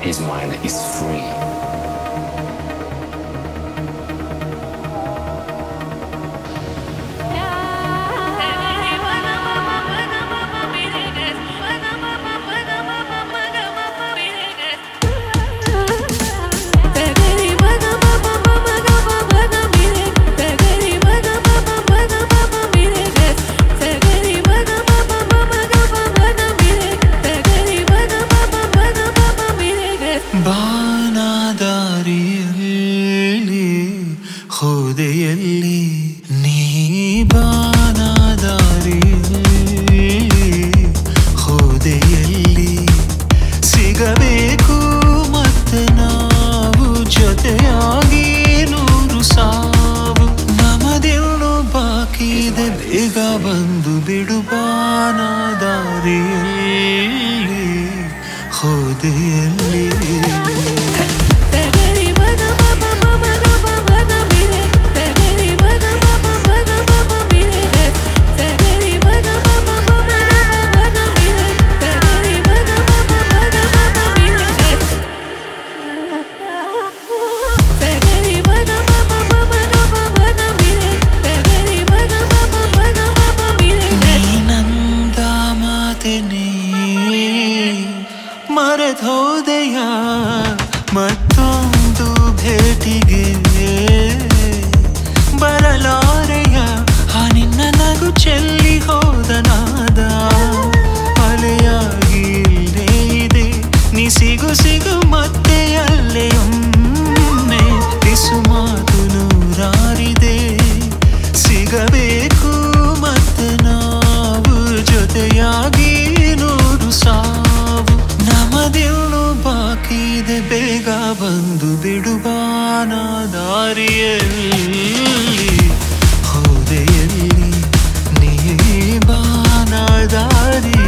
his mind is free. ಬಾನದಾರಿಯಲ್ಲಿ ಹೋದೆಯಲ್ಲಿ ನೀ ಬಾನದಾರಿಯಲ್ಲಿ ಹೋದೆಯಲ್ಲಿ ಸಿಗಬೇಕು ಮತ್ತೆ ನಾವು ಜೊತೆಯಾಗಿ ನೂರು ಸಾವು ನಮದೇನು ಬಾಕಿ ಇದೆ ಬೇಗ ಬಂದು ಬಿಡು ಬಾನದಾರಿಯಲ್ಲಿ ಹೋದೆಯಲ್ಲಿ ಮರೆತೋದೆಯ ಮತ್ತೊಂದು ಭೇಟಿಗೆ ಬರಲಾರೆಯ ಆ ನಿನ್ನ ನಗು ಚೆಲ್ಲಿ ಹೋದ ನಾದ ಅಲೆಯಾಗಿ ಇಲ್ಲೇ ಇದೆ ನೀ ಸಿಗು ಸಿಗು ಮತ್ತೆ ಅಲ್ಲೇ ಒಮ್ಮೆ ಬಿಸು ಮಾತು ನೂರಾರಿದೆ ಸಿಗಬೇಕು ಮತ್ತೆ ನಾವು ಜೊತೆಯಾಗಿ ನೂರು ಸಾವು ನಮದೇನು ಬಾಕಿ ಇದೆ ಬೇಗ ಬಂದು ಬಿಡು ಬಾನದಾರಿಯಲ್ಲಿ ಹೋದೆಯಲ್ಲಿ ನೀ ಬಾನದಾರಿ